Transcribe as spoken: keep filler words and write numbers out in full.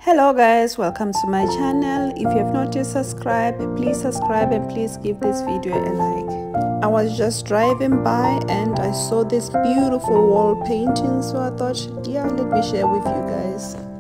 Hello guys, welcome to my channel. If you have not yet subscribed, please subscribe and please give this video a like. I was just driving by and I saw this beautiful wall painting, so I thought, yeah, let me share with you guys.